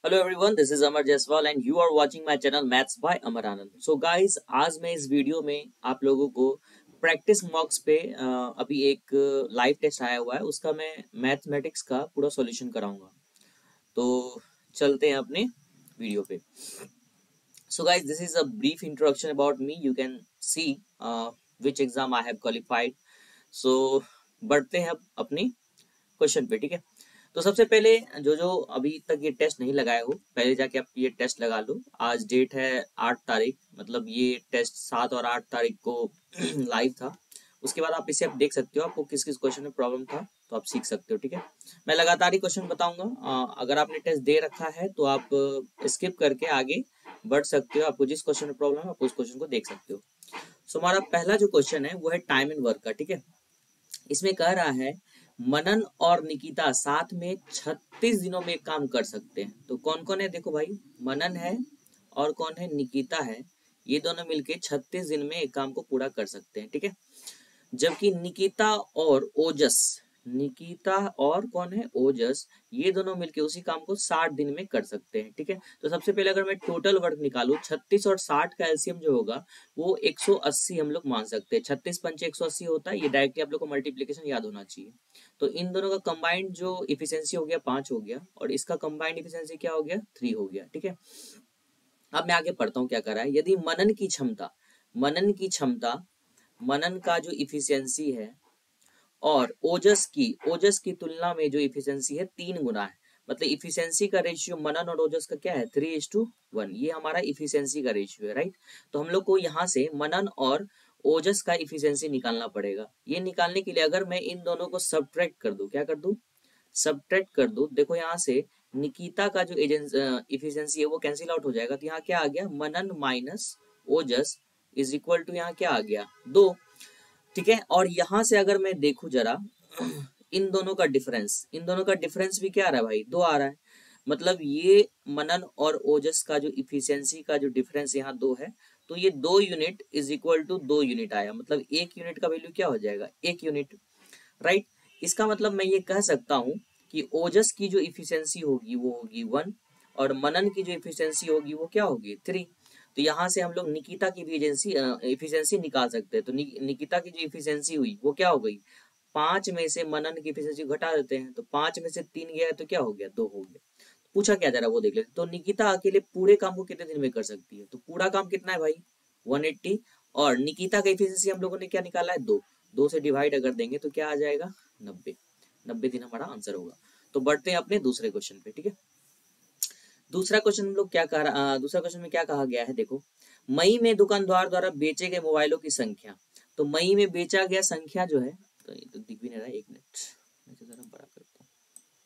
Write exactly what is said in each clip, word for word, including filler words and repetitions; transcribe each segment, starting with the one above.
Hello everyone, this is Amar Jaiswal and you are watching my channel maths by Amar Anand. So guys, आज मैं इस video में आप लोगों को प्रैक्टिस मॉक्स पे अ, अभी एक लाइव टेस्ट आया हुआ है, उसका मैं मैथमेटिक्स का पूरा सॉल्यूशन कराऊंगा। तो चलते हैं अपने वीडियो पे। So guys, this is a brief introduction about me. You can see which exam I have qualified. So बढ़ते हैं अब अपनी क्वेश्चन पे, ठीक है। तो सबसे पहले जो जो अभी तक ये टेस्ट नहीं लगाए हो, पहले जाके आप ये टेस्ट लगा लो। आज डेट है आठ तारीख, मतलब ये टेस्ट सात और आठ तारीख को लाइव था। उसके बाद आप इसे आप देख सकते हो, आपको किस किस क्वेश्चन में प्रॉब्लम था, तो आप सीख सकते हो, ठीक है। मैं लगातार ही क्वेश्चन बताऊंगा। अ, अगर आपने टेस्ट दे रखा है तो आप स्किप करके आगे बढ़ सकते हो। आपको जिस क्वेश्चन में प्रॉब्लम है आप उस क्वेश्चन को देख सकते हो। सो हमारा पहला जो क्वेश्चन है वो है टाइम एंड वर्क का, ठीक है। इसमें कह रहा है मनन और निकिता साथ में छत्तीस दिनों में एक काम कर सकते हैं। तो कौन कौन है, देखो भाई, मनन है और कौन है, निकिता है। ये दोनों मिलके छत्तीस दिन में एक काम को पूरा कर सकते हैं, ठीक है। जबकि निकिता और ओजस, निकिता और कौन है, ओजस, ये दोनों मिलके उसी काम को साठ दिन में कर सकते हैं, ठीक है। तो सबसे पहले अगर मैं टोटल वर्क निकालू, छत्तीस और साठ का एलसीएम जो होगा वो एक सौ अस्सी हम लोग मान सकते हैं। छत्तीस पंचे एक सौ अस्सी होता है, ये डायरेक्टली आप लोग को मल्टीप्लीकेशन याद होना चाहिए। तो इन दोनों का कंबाइंड जो इफिशियंसी हो गया पांच हो गया, और इसका कंबाइंड इफिशियंसी क्या हो गया, थ्री हो गया, ठीक है। अब मैं आगे पढ़ता हूँ क्या कर रहा है। यदि मनन की क्षमता, मनन की क्षमता, मनन का जो इफिशियंसी है और ओजस की, ओजस की तुलना में जो इफिशियंसी है तीन गुना है। मतलब इफिशियंसी का रेशियो मनन और ओजस का क्या है, थ्री इज टू वन। ये हमारा इफिशियंसी का रेशियो है, राइट। तो हम लोग को यहाँ से मनन और ओजस का इफिशियंसी निकालना पड़ेगा। ये निकालने के लिए अगर मैं इन दोनों को सब्ट्रैक्ट कर दूं, क्या कर दूं, सब्ट्रैक्ट कर दूं। देखो यहाँ से निकिता का जो एजेंस इफिशियंसी है वो कैंसिल आउट हो जाएगा। तो यहाँ क्या आ गया, Manan minus Ojas is equal to, यहाँ क्या आ गया, दो, ठीक है। और यहां से अगर मैं देखूं जरा इन दोनों का डिफरेंस, इन दोनों का डिफरेंस भी क्या आ रहा है भाई, दो आ रहा है। मतलब ये मनन और ओजस का जो इफिशियंसी का जो डिफरेंस यहाँ दो है, तो ये दो यूनिट इज इक्वल टू दो यूनिट आया। मतलब एक यूनिट का वैल्यू क्या हो जाएगा, एक यूनिट, राइट। इसका मतलब मैं ये कह सकता हूँ कि ओजस की जो इफिशियंसी होगी वो होगी वन, और मनन की जो इफिशियंसी होगी वो क्या होगी, थ्री। तो यहाँ से हम लोग निकिता की भी एजेंसी इफिशियंसी निकाल सकते हैं। तो नि, निकिता की जो इफिशियंसी हुई वो क्या हो गई, पांच में से मनन की इफिशियंसी घटा देते हैं, तो पांच में से तीन गया है तो क्या हो गया, दो हो गया। पूछा क्या जा रहा है वो देख लेते। तो निकिता अकेले पूरे काम को कितने दिन में कर सकती है, तो पूरा काम कितना है भाई, वन एट्टी। और निकिता का इफिशियंसी हम लोगों ने क्या निकाला है, दो, दो से डिवाइड अगर देंगे तो क्या आ जाएगा, नब्बे। नब्बे दिन हमारा आंसर होगा। तो बढ़ते हैं अपने दूसरे क्वेश्चन पे, ठीक है। दूसरा क्वेश्चन हम लोग क्या कहा, दूसरा क्वेश्चन में क्या कहा गया है, देखो, मई में दुकानदार द्वारा बेचे गए मोबाइलों की संख्या। तो मई में बेचा गया संख्या जो है, तो ये तो दिख भी नहीं रहा है, एक मिनट मैं तो जरा बड़ा करता हूँ।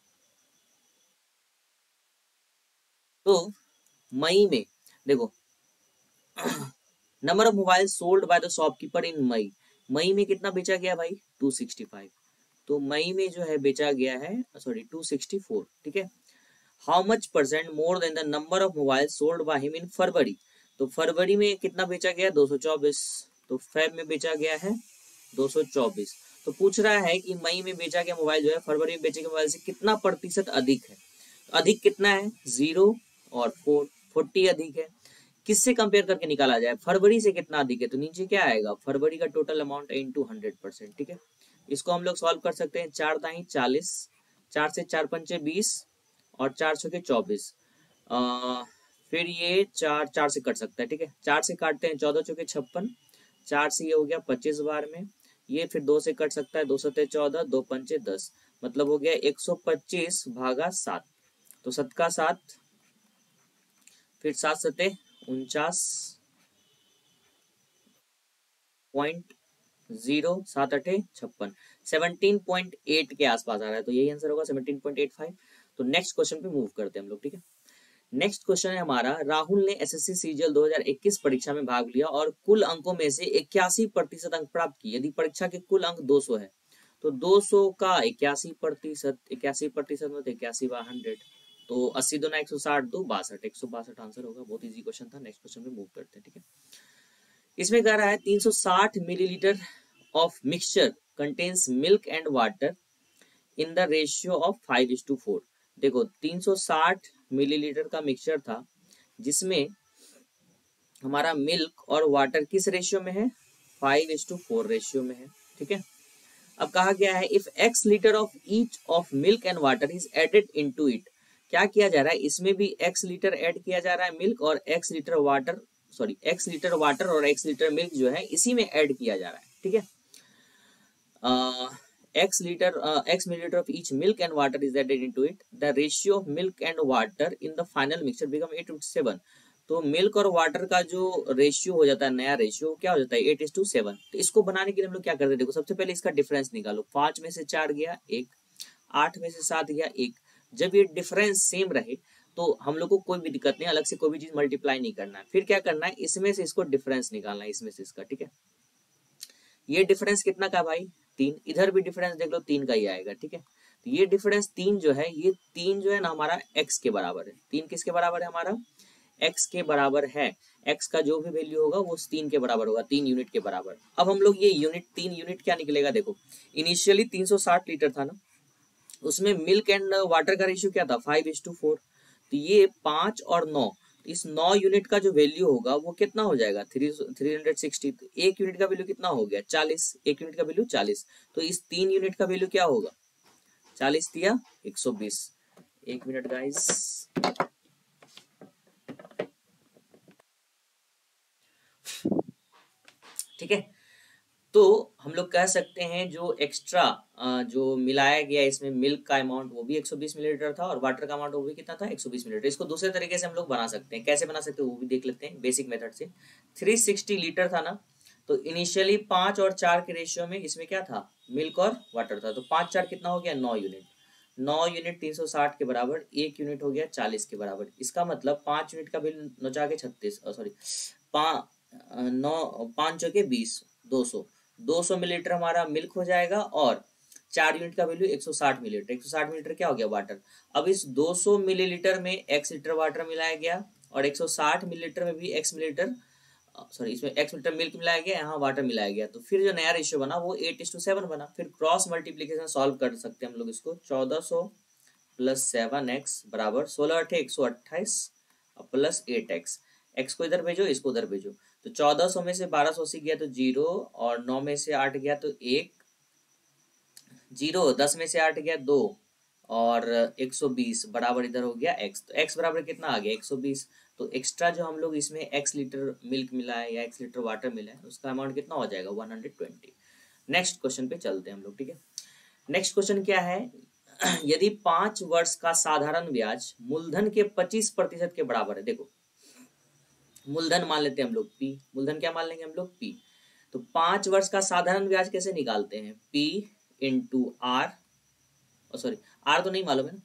तो मई में देखो, number of mobile sold by the shopkeeper in May, मई में कितना बेचा गया भाई, टू सिक्सटी फाइव। तो मई में जो है बेचा गया है, सॉरी टू सिक्सटी फोर, ठीक है। How much percent more than the number of mobile sold by him in February. तो फरवरी में कितना बेचा गया, दो सौ चौबीस। तो फेब में बेचा गया है दो सौ चौबीस। तो पूछ रहा है कि मई में बेचा गया मोबाइल जो है फरवरी में बेचे गए मोबाइल से कितना प्रतिशत अधिक है। तो अधिक कितना है, जीरो और फोर, फोर्टी अधिक है। किससे कंपेयर करके निकाला जाए, फरवरी से कितना अधिक है। तो नीचे क्या आएगा, फरवरी का total amount into hundred percent, ठीक है। इसको हम लोग सॉल्व कर सकते हैं, चार दाई चालीस, चार से चार पंचे बीस, और चार सौ के चौबीस। फिर ये चार चार से कट सकता है, ठीक है। चार से काटते हैं, चौदह चौके छप्पन, चार से ये हो गया पच्चीस बार में। ये फिर दो से कट सकता है, दो सत्ते चौदह, दो पंचे दस, मतलब हो गया एक सौ पच्चीस भागा सात। तो सत का सात, फिर सात सत्ते उनचास पॉइंट जीरो, सात अठे छप्पन, सेवनटीन पॉइंट एट के आसपास आ रहा है। तो यही आंसर होगा, सेवनटीन पॉइंट एट फाइव। तो नेक्स्ट क्वेश्चन पे मूव करते हैं हम लोग, ठीक है। नेक्स्ट क्वेश्चन है हमारा, राहुल ने एसएससी सीजीएल दो हज़ार इक्कीस परीक्षा में भाग लिया और कुल अंकों में से इक्यासी प्रतिशत अंक प्राप्त किए। यदि परीक्षा के कुल अंक दो सौ है तो दो सौ का इक्यासी प्रतिशत, इक्यासी प्रतिशत मतलब इक्यासी बाय हंड्रेड, तो अस्सी दो ना एक सौ साठ, दो बासठ, एक सौ बासठ आंसर होगा। बहुत इजी क्वेश्चन था। नेक्स्ट क्वेश्चन पे मूव करते हैं, ठीक है। इसमें कह रहा है तीन सौ साठ millilitre of mixture contains milk and water in the ratio of five is to four. देखो तीन सौ साठ मिलीलीटर का मिक्सचर था जिसमें हमारा मिल्क और वाटर किस रेशियो में है, five is to four ratio में है, ठीक है। अब कहा गया है if x litre of each of milk and water is added into it, क्या किया जा रहा है, इसमें भी एक्स लीटर ऐड किया जा रहा है मिल्क और x litre water, sorry x litre water और एक्स लीटर मिल्क जो है इसी में ऐड किया जा रहा है, ठीक है। X litre x millilitre of each milk and water is added into it, the ratio of milk and water in the final mixture become eight to seven. तो मिल्क और वाटर का जो रेशियो हो जाता है, नया रेशियो क्या हो जाता है, एट इज टू सेवन। तो इसको बनाने के लिए हम लोग क्या करते हैं, देखो सबसे पहले इसका डिफरेंस निकालो, पांच में से चार गया एक, आठ में से सात गया एक। जब ये डिफरेंस सेम रहे तो हम लोग को कोई भी दिक्कत नहीं, अलग से कोई भी चीज मल्टीप्लाई नहीं करना है। फिर क्या करना है, इसमें से इसको डिफरेंस निकालना है, इसमें से इसका, ठीक है। ये डिफरेंस कितना का भाई, तीन। इधर भी डिफरेंस देख लो, तीन का ही आएगा, ठीक है। तो ये डिफरेंस तीन जो है, ये तीन जो है ना हमारा एक्स के बराबर है। तीन किसके बराबर है, हमारा एक्स के बराबर है। एक्स का जो भी वैल्यू होगा वो तीन के बराबर होगा, तीन यूनिट के बराबर। अब हम लोग ये यूनिट, तीन यूनिट क्या निकलेगा, देखो इनिशियली तीन सौ साठ लीटर था ना, उसमें मिल्क एंड वाटर का रेशियो क्या था, फाइव इज टू फोर। तो ये पांच और नौ, इस नौ यूनिट का जो वैल्यू होगा वो कितना हो जाएगा, थ्री थ्री हंड्रेड सिक्सटी। तो एक यूनिट का वैल्यू कितना हो गया, चालीस। एक यूनिट का वैल्यू चालीस, तो इस तीन यूनिट का वैल्यू क्या होगा, चालीस दिया एक सौ बीस। एक मिनट गाइस, ठीक है। तो हम लोग कह सकते हैं जो एक्स्ट्रा जो मिलाया गया इसमें मिल्क का अमाउंट वो भी एक सौ बीस मिलीलीटर था और वाटर का अमाउंट वो भी कितना था, एक सौ बीस मिलीलीटर। इसको दूसरे तरीके से हम लोग बना सकते हैं, कैसे बना सकते हैं वो भी देख लेते हैं बेसिक मेथड से। तीन सौ साठ लीटर था ना, तो इनिशियली पांच और चार के रेशियो में इसमें क्या था, मिल्क और वाटर था। तो पांच चार कितना हो गया, नौ यूनिट। नौ यूनिट तीन सौ साठ के बराबर, एक यूनिट हो गया चालीस के बराबर। इसका मतलब पांच यूनिट का बिल नचा के छत्तीस, सॉरी नौ पांच के बीस, दो सौ दो सौ मिलीलीटर हमारा मिल्क हो जाएगा और चार यूनिट का वैल्यू एक सौ साठ मिलीलीटर। एक सौ साठ मिलीलीटर क्या हो गया, वाटर। अब इस दो सौ मिलीलीटर में एक्स लीटर वाटर मिलाया गया और एक सौ साठ मिलीलीटर में भी एक्स मिलीलीटर, सॉरी इसमें एक्स लीटर मिल्क मिलाया गया, यहाँ वाटर मिलाया गया। तो फिर जो नया रेशियो बना वो एट इज टू सेवन बना। फिर क्रॉस मल्टीप्लीकेशन सॉल्व कर सकते हैं हम लोग इसको, चौदह सौ प्लस सेवन एक्स बराबर सोलह अठे एक सौ अट्ठाईस प्लस एट एक्स। एक्स को इधर भेजो, इसको उधर भेजो। तो चौदह सौ में से बारह सौ अस्सी गया तो जीरो, और नौ में से आठ गया तो एक, जीरो, दस में से आठ गया दो, और एक सौ बीस बराबर इधर हो गया x। तो x बराबर कितना आ गया, एक सौ बीस। तो एक्स्ट्रा जो हम लोग इसमें x लीटर मिल्क मिला है या x लीटर वाटर मिला है उसका अमाउंट कितना हो जाएगा, one hundred twenty. Next question पे चलते हैं हम लोग, ठीक है। नेक्स्ट क्वेश्चन क्या है, यदि पांच वर्ष का साधारण ब्याज मूलधन के पच्चीस प्रतिशत के बराबर है। देखो मूलधन मान लेते हैं हम लोग p, मूलधन क्या मान लेंगे हम लोग p। तो पांच वर्ष का साधारण ब्याज कैसे निकालते हैं, p into r, sorry r तो नहीं मालूम है ना,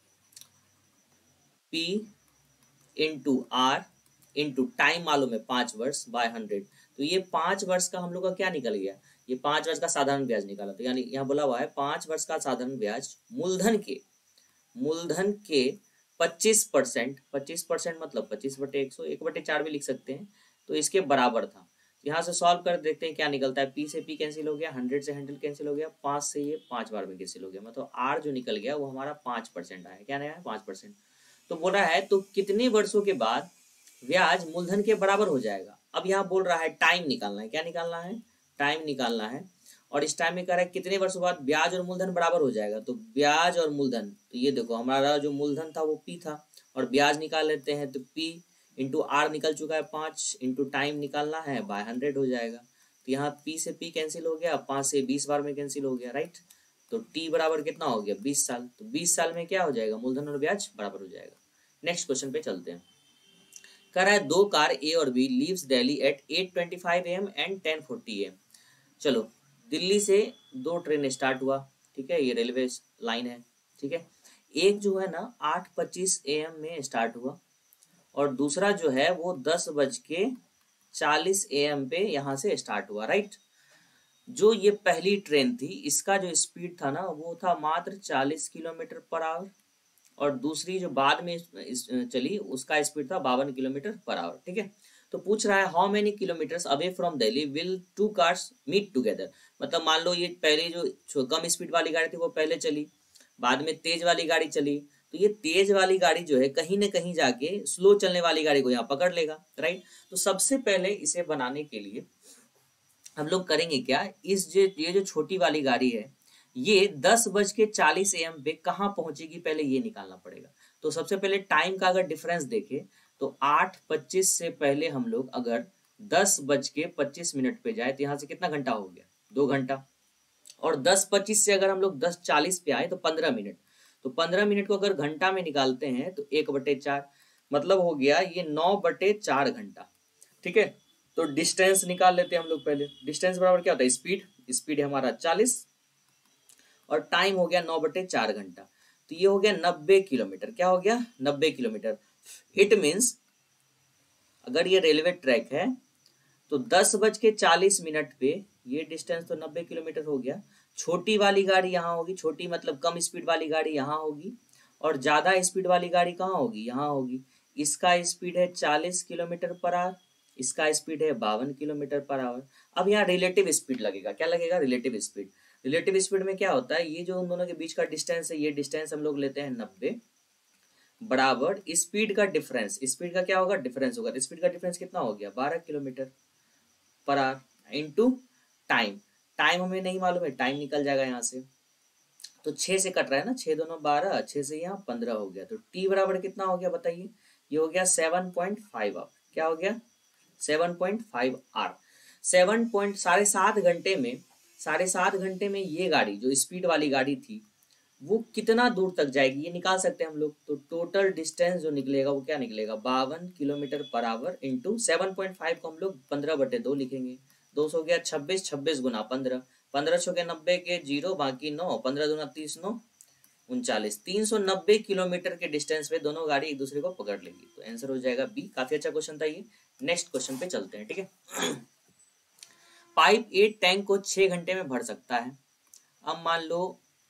p into r into time मालूम है पांच वर्ष बाय हंड्रेड। तो ये पांच वर्ष का हम लोग का क्या निकल गया, ये पांच वर्ष का साधारण ब्याज निकाला। तो यानी यहाँ बोला हुआ है पांच वर्ष का साधारण ब्याज मूलधन के, मूलधन के पच्चीस परसेंट, पच्चीस परसेंट मतलब पच्चीस बटे एक सौ, एक बटे चार भी लिख सकते हैं, तो इसके बराबर था। यहाँ से सॉल्व कर देखते हैं क्या निकलता है। पी से पी कैंसिल हो गया, हंड्रेड से हंड्रेड कैंसिल हो गया, पांच से ये पांच बार में कैंसिल हो गया, मतलब आर जो निकल गया वो हमारा पांच परसेंट आया। क्या आया, पांच परसेंट। तो बोल रहा है तो कितने वर्षों के बाद ब्याज मूलधन के बराबर हो जाएगा। अब यहाँ बोल रहा है टाइम निकालना है, क्या निकालना है, टाइम निकालना है। और इस टाइम में कह रहा है कितने वर्षों बाद ब्याज और मूलधन बराबर हो जाएगा। तो ब्याज और मूलधन, तो ये देखो हमारा जो मूलधन था वो पी था और ब्याज निकाल लेते हैं, तो पी इंटू आर निकल चुका है पांच, इंटू टाइम निकालना है बाय हंड्रेड हो जाएगा। तो यहाँ पी से पी कैंसिल हो गया, पांच से बीस बार में कैंसिल हो गया, राइट। तो टी बराबर कितना हो गया, बीस साल। तो बीस साल में क्या हो जाएगा, मूलधन और ब्याज बराबर हो जाएगा। नेक्स्ट क्वेश्चन पे चलते हैं। कह रहा है दो कार ए और B leaves Delhi at eight twenty five A M and ten forty A M. चलो दिल्ली से दो ट्रेन स्टार्ट हुआ, ठीक है, ये रेलवे लाइन है, ठीक है। एक जो है ना आठ पच्चीस ए एम में स्टार्ट हुआ और दूसरा जो है वो दस बज के चालीस ए एम पे यहाँ से स्टार्ट हुआ, राइट। जो ये पहली ट्रेन थी इसका जो स्पीड था ना वो था मात्र चालीस किलोमीटर पर आवर, और दूसरी जो बाद में चली उसका स्पीड था बावन किलोमीटर पर आवर, ठीक है। तो पूछ रहा है how many kilometres away from Delhi will two cars meet together. मतलब मान लो ये पहले जो कम स्पीड वाली गाड़ी थी वो पहले चली, बाद में तेज वाली गाड़ी चली, तो ये तेज वाली गाड़ी जो है कहीं ना कहीं जाके स्लो चलने वाली गाड़ी को यहाँ पकड़ लेगा, राइट। तो सबसे पहले इसे बनाने के लिए हम लोग करेंगे क्या, इस जो ये जो छोटी वाली गाड़ी है ये दस बज के चालीस एम पे कहाँ पहुंचेगी पहले ये निकालना पड़ेगा। तो सबसे पहले टाइम का अगर डिफरेंस देखें तो आठ पच्चीस से पहले हम लोग अगर दस बज के पच्चीस मिनट पे जाए तो यहाँ से कितना घंटा हो गया, दो घंटा। और दस पच्चीस से अगर हम लोग दस चालीस पे आए तो पंद्रह मिनट। तो पंद्रह मिनट को अगर घंटा में निकालते हैं तो एक बटे चार, मतलब हो गया ये नौ बटे चार घंटा, ठीक है। तो डिस्टेंस निकाल लेते हैं हम लोग पहले। डिस्टेंस बराबर क्या होता है, स्पीड, स्पीड है हमारा चालीस और टाइम हो गया नौ बटे चार घंटा। तो ये हो गया नब्बे किलोमीटर। क्या हो गया, नब्बे किलोमीटर। इट मीन्स अगर ये रेलवे ट्रैक है तो दस बज के चालीस मिनट पे ये डिस्टेंस तो नब्बे किलोमीटर हो गया। छोटी वाली गाड़ी यहाँ होगी, छोटी मतलब कम स्पीड वाली गाड़ी यहाँ होगी और ज्यादा स्पीड वाली गाड़ी कहाँ होगी, यहाँ होगी। इसका स्पीड है चालीस किलोमीटर पर आवर, इसका स्पीड है बावन किलोमीटर पर आवर। अब यहाँ रिलेटिव स्पीड लगेगा, क्या लगेगा, रिलेटिव स्पीड। रिलेटिव स्पीड में क्या होता है, ये जो उन दोनों के बीच का डिस्टेंस है ये डिस्टेंस हम लोग लेते हैं नब्बे बराबर स्पीड का डिफरेंस। स्पीड का क्या होगा, डिफरेंस होगा। स्पीड का डिफरेंस कितना हो गया, बारह kilometre per hour into time. Time हमें नहीं मालूम है, टाइम निकल जाएगा यहाँ से। तो छह से कट रहा है ना, छह दोनों बारह, छह से यहाँ पंद्रह हो गया। तो टी बराबर कितना हो गया बताइए, ये हो गया सेवन पॉइंट फाइव आवर। क्या हो गया, seven point five hour. Seven point साढ़े सात घंटे में साढ़े सात घंटे में ये गाड़ी जो स्पीड वाली गाड़ी थी वो कितना दूर तक जाएगी ये निकाल सकते हैं हम लोग। तो टोटल डिस्टेंस जो निकलेगा वो क्या निकलेगा, बावन kilometre per hour into seven point five को हम लोग पंद्रह बटे दो लिखेंगे। दो सौ गया छब्बीस, छब्बीस गुना पंद्रह, पंद्रह सौ के नब्बे के जीरो बाकी नौ, पंद्रह दूना तीस, नौ उनचालीस। तीन सौ नब्बे किलोमीटर के डिस्टेंस पे दोनों गाड़ी एक दूसरे को पकड़ लेगी। तो आंसर हो जाएगा बी। काफी अच्छा क्वेश्चन था ये। नेक्स्ट क्वेश्चन पे चलते हैं, ठीक है। पाइप ए टैंक को छह घंटे में भर सकता है। अब मान लो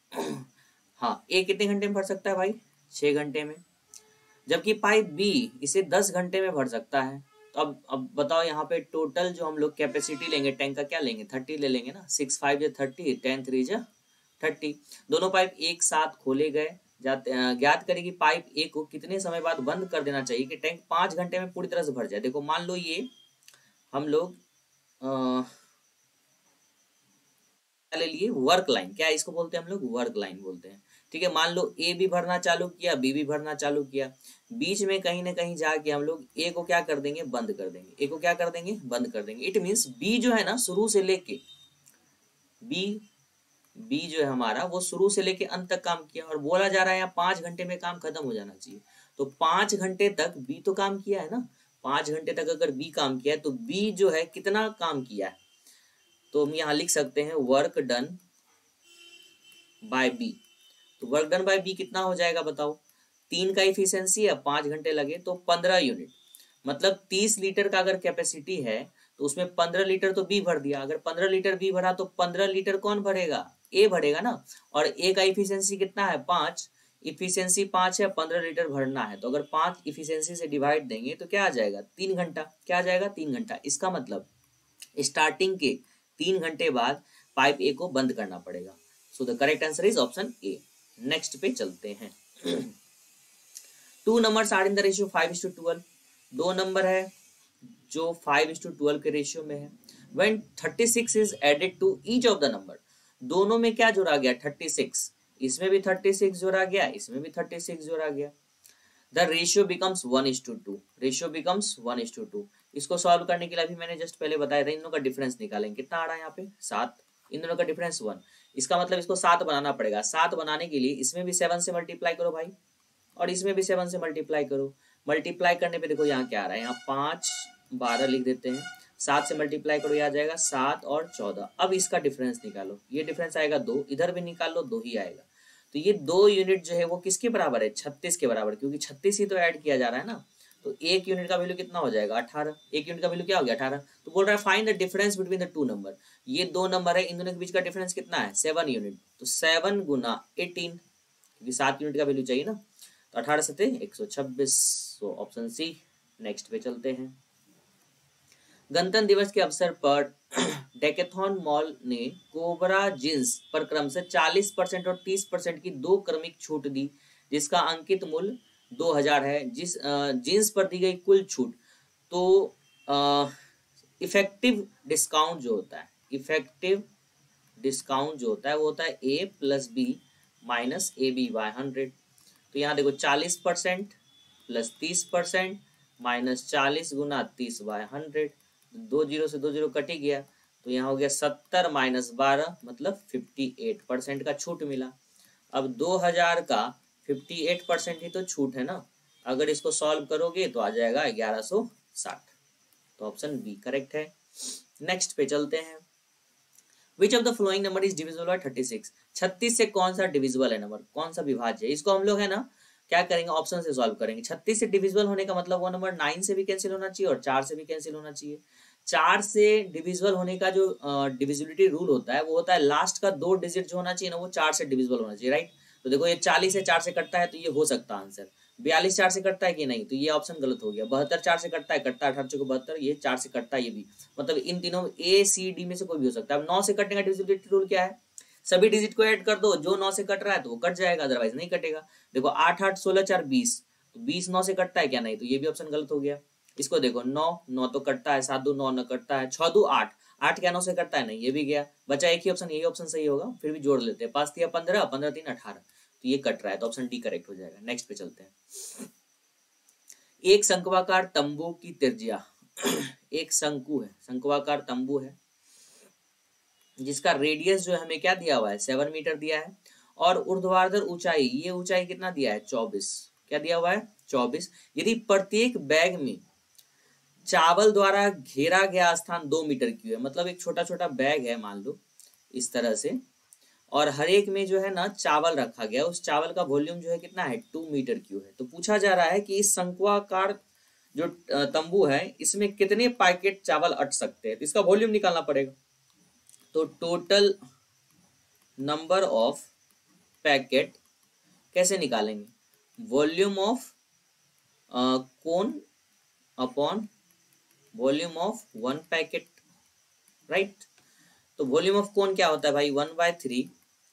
हाँ, ए कितने घंटे में भर सकता है भाई, छह घंटे में। जबकि पाइप बी इसे दस घंटे में भर सकता है। तो अब अब बताओ यहाँ पे टोटल जो हम लोग कैपेसिटी लेंगे टैंक का क्या लेंगे, थर्टी ले लेंगे ना। सिक्स फाइव जो थर्टी, टेन थ्री जो थर्टी। दोनों पाइप एक साथ खोले गए। जाते ज्ञात करें कि पाइप ए को कितने समय बाद बंद कर देना चाहिए कि टैंक पांच घंटे में पूरी तरह से भर जाए। देखो मान लो ये हम लोग ले लिए वर्क लाइन, क्या इसको बोलते हैं हम लोग, वर्क लाइन बोलते हैं, ठीक है। मान लो ए भी भरना चालू किया, बी भी भरना चालू किया। बीच में कहीं ना कहीं जाके हम लोग ए को क्या कर देंगे, बंद कर देंगे। ए को क्या कर देंगे, बंद कर देंगे। इट मीन्स बी जो है ना शुरू से लेके बी बी जो है हमारा वो शुरू से लेके अंत तक काम किया और बोला जा रहा है यहाँ पांच घंटे में काम खत्म हो जाना चाहिए। तो पांच घंटे तक बी तो काम किया है ना, पांच घंटे तक अगर बी काम किया है तो बी जो है कितना काम किया है। तो हम यहाँ लिख सकते हैं वर्क डन बाय बी। तो वर्क डन बाय बी कितना हो जाएगा बताओ, तीन का इफिशियंसी है, पांच घंटे लगे तो पंद्रह यूनिट, मतलब तीस लीटर का अगर कैपेसिटी है तो उसमें पंद्रह लीटर तो बी भर दिया। अगर पंद्रह लीटर बी भरा तो पंद्रह लीटर कौन भरेगा, ए भरेगा ना। और ए का इफिशियंसी कितना है, पांच। इफिशियंसी पांच है, पंद्रह लीटर भरना है। तो अगर पांच इफिशियंसी से डिवाइड देंगे तो क्या आ जाएगा, तीन घंटा। क्या आ जाएगा, तीन घंटा। इसका मतलब स्टार्टिंग के तीन घंटे बाद पाइप ए को बंद करना पड़ेगा। So the correct answer is option A. Next पे चलते हैं। Two numbers are in the ratio five is to twelve. दो नंबर है जो फाइव इज टू ट्वेल्व के रेशियो में है। When thirty six is added to each of the number, दोनों में क्या जोड़ा गया, थर्टी सिक्स। इसमें भी थर्टी सिक्स जोड़ा गया, इसमें भी थर्टी सिक्स जोड़ा गया। The ratio becomes one is to two. Ratio becomes one is to two. इसको सॉल्व करने के लिए अभी मैंने जस्ट पहले बताया था, इन दोनों का डिफरेंस निकालेंगे। कितना आ रहा है यहाँ पे, सात। इन दोनों का डिफरेंस वन। इसका मतलब इसको सात बनाना पड़ेगा। सात बनाने के लिए इसमें भी सेवन से मल्टीप्लाई करो भाई और इसमें भी सेवन से मल्टीप्लाई करो। मल्टीप्लाई करने पे देखो यहाँ क्या आ रहा है, यहाँ पांच बारह लिख देते हैं। सात से मल्टीप्लाई करो, यहाँ जाएगा सात और चौदह। अब इसका डिफरेंस निकालो, ये डिफरेंस आएगा दो। इधर भी निकाल लो, दो ही आएगा। तो ये दो यूनिट जो है वो किसके बराबर है, छत्तीस के बराबर, क्योंकि छत्तीस ही तो ऐड किया जा रहा है ना। तो एक यूनिट का वैल्यू कितना हो जाएगा, अठारह। एक यूनिट का वैल्यू क्या हो गया, अठारह। तो बोल रहा है find the difference between the two number. ये दो नंबर है, इन दोनों के बीच का डिफरेंस कितना है, सेवन यूनिट। तो सेवन गुना एटीन, क्योंकि सात यूनिट का वैल्यू चाहिए ना। तो अठारह सत्ते एक सौ छब्बीस। So option C. नेक्स्ट पे चलते हैं। गणतंत्र दिवस के अवसर पर डेकेथॉन मॉल ने कोबरा जींस पर क्रम से चालीस परसेंट और तीस परसेंट की दो क्रमिक छूट दी, जिसका अंकित मूल्य दो हजार है, जिस जींस पर दी गई कुल छूट, तो इफेक्टिव डिस्काउंट जो होता है, इफेक्टिव डिस्काउंट जो होता है वो होता है A plus B minus A B by hundred. तो यहाँ देखो चालीस परसेंट प्लस तीस परसेंट माइनस चालीस गुना तीस बाय हंड्रेड, दो जीरो से दो जीरो कट ही गया, तो यहाँ हो गया सत्तर माइनस बारह मतलब फिफ्टी एट परसेंट का छूट मिला। अब दो हजार का फिफ्टी एट परसेंट ही तो छूट है ना, अगर इसको सॉल्व करोगे तो आ जाएगा ग्यारह सौ साठ, तो ऑप्शन बी करेक्ट है। नेक्स्ट पे चलते हैं। Which of the following number is divisible by thirty-six? छत्तीस से कौन सा डिविजिबल है नंबर, कौन सा विभाज्य है? इसको हम लोग है ना क्या करेंगे, ऑप्शन से सॉल्व करेंगे। छत्तीस से डिविजिबल होने का मतलब वो नंबर नाइन से भी कैंसिल होना चाहिए और चार से भी कैंसिल होना चाहिए। चार से डिविजिबल होने का जो डिविजिबिलिटी रूल होता है वो होता है लास्ट का दो डिजिट जो होना चाहिए ना वो चार से डिविजिबल होना चाहिए, राइट। तो देखो ये चालीस से चार से कटता है तो ये हो सकता है आंसर। बयालीस चार से कटता है कि नहीं, तो ये ऑप्शन गलत हो गया। बहत्तर चार से कटता है, कटता है अठारह चौको बहत्तर, ये चार से कटता है ये भी, मतलब इन तीनों ए सी डी में से कोई भी हो सकता है। अब नौ से कटने का डिविजिबिलिटी रूल क्या है, सभी डिजिट को ऐड कर दो, जो नौ से कट रहा है तो वो कट जाएगा, अदरवाइज नहीं कटेगा। देखो आठ आठ सोलह चार बीस, तो बीस नौ से कटता है क्या, नहीं, तो ये भी ऑप्शन गलत हो गया। इसको देखो नौ नौ तो कटता है, सात दो नौ न कटता है, छह दो आठ, आठ क्या नौ से कटता है, नहीं, ये भी गया, बचा एक ही ऑप्शन, यही ऑप्शन सही होगा, फिर भी जोड़ लेते हैं। पांच तिया पंद्रह, पंद्रह तीन अठारह, तो ये कट रहा है, तो ऑप्शन डी करेक्ट हो जाएगा। नेक्स्ट पे चलते हैं। एक शंक्वाकार तंबू की त्रिज्या एक शंकु है, शंक्वाकार तंबू है जिसका रेडियस जो है हमें क्या दिया हुआ है, सेवन मीटर दिया है, और ऊर्ध्वाधर ऊंचाई, ये ऊंचाई कितना दिया है, चौबीस, क्या दिया हुआ है, चौबीस। यदि प्रत्येक बैग में चावल द्वारा घेरा गया स्थान दो मीटर क्यूब है, मतलब एक छोटा छोटा बैग है मान लो इस तरह से, और हर एक में जो है ना चावल रखा गया, उस चावल का वॉल्यूम जो है कितना है, टू मीटर क्यूब है। तो पूछा जा रहा है कि इस शंक्वाकार जो तंबू है इसमें कितने पैकेट चावल अट सकते हैं, तो इसका वॉल्यूम निकालना पड़ेगा। तो टोटल नंबर ऑफ पैकेट कैसे निकालेंगे, volume of cone upon volume of one packet, right. तो वॉल्यूम ऑफ कोन क्या होता है भाई, one by three